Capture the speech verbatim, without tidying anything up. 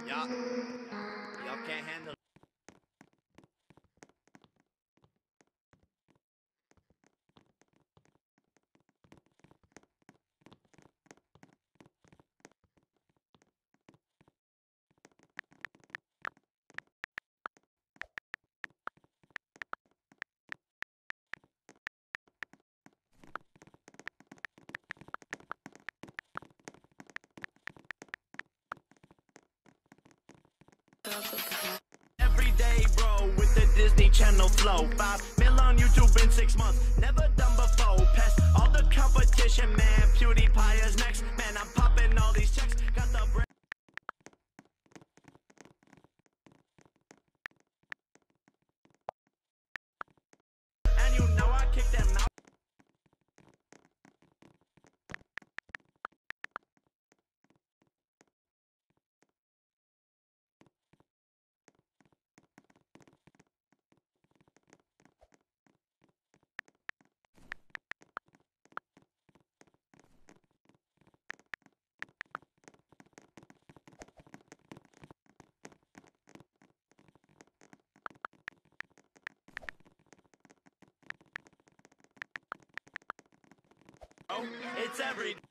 Ja. Y'all can't handle. Every day, bro, with the Disney Channel flow. Five mil on YouTube in six months, never done before. Past all the competition, man. PewDiePie is next, man. I'm popping all these checks. Got the bread. And you know I kick them out. It's every